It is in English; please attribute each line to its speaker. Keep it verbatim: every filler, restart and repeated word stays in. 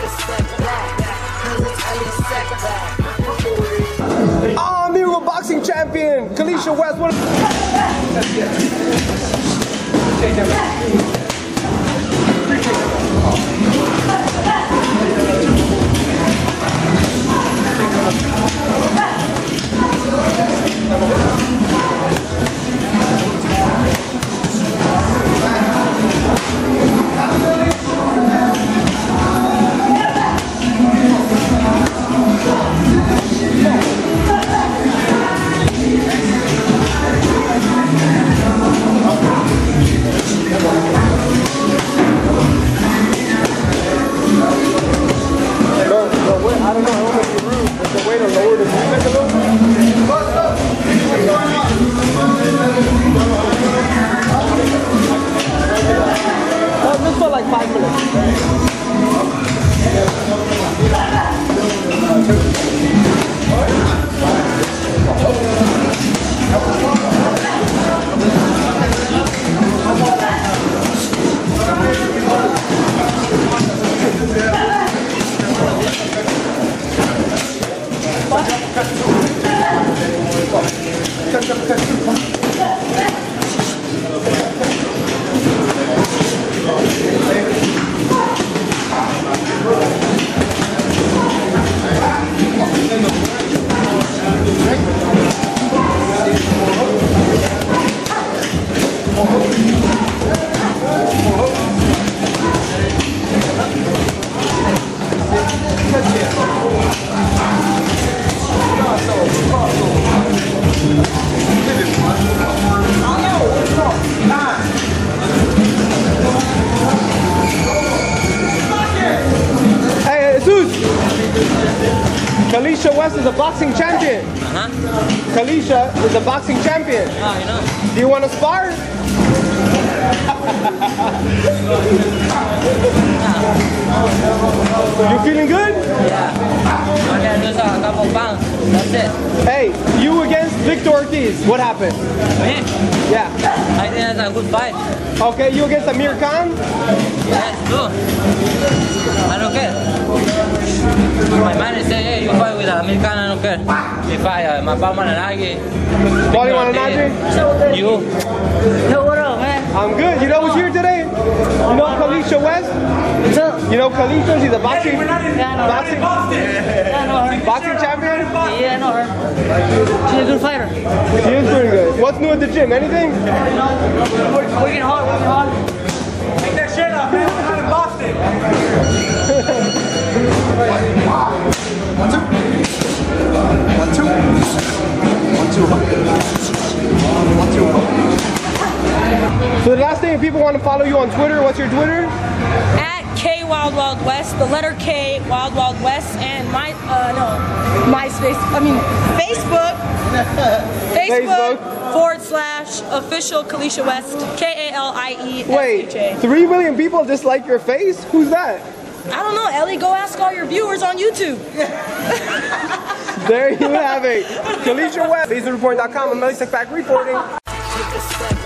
Speaker 1: Oh, I'm here with boxing champion, Kalisha West. What Kalisha West is a boxing champion.
Speaker 2: Uh-huh.
Speaker 1: Kalisha is a boxing champion.
Speaker 2: Oh, you know.
Speaker 1: Do you want to spar? You feeling good?
Speaker 2: Yeah. I can lose a couple pounds. That's it.
Speaker 1: Hey, you against Victor Ortiz. What happened?
Speaker 2: Me?
Speaker 1: Yeah.
Speaker 2: I think that's a good fight.
Speaker 1: Okay, you against Amir Khan?
Speaker 2: Yes, good. I don't care. My manager said, hey, you fight with Amir Khan, I don't care. If I, uh, my Paul Mananagi.
Speaker 1: Paulie Malignaggi?
Speaker 2: You.
Speaker 3: Yo, what up, man?
Speaker 1: I'm good. You know who's here today? You know Kalisha West?
Speaker 3: What's up?
Speaker 1: You know Kalisha? She's a boxing,
Speaker 3: Yeah, I know her.
Speaker 1: boxing,
Speaker 3: Yeah, I know her.
Speaker 1: boxing champion?
Speaker 3: Yeah, I know her. She's a good fighter.
Speaker 1: She is pretty good. What's new at the gym? Anything?
Speaker 3: You know, working hard, working hard.
Speaker 4: Take that shit off, man. We're not in Boston.
Speaker 5: One, two. One, two. One, two. One, two.
Speaker 1: So the last thing, if people want to follow you on Twitter, what's your Twitter?
Speaker 6: At K Wild Wild West, the letter K Wild Wild West, and my uh no, MySpace. I mean Facebook. Facebook,
Speaker 1: Facebook.
Speaker 6: forward slash official Kalisha West. K A L I E S H A.
Speaker 1: Wait, three million people dislike your face? Who's that?
Speaker 6: I don't know, Ellie. Go ask all your viewers on YouTube.
Speaker 1: There you have it. Kalisha West. Laser Report dot com. I'm Melly Sec Back reporting.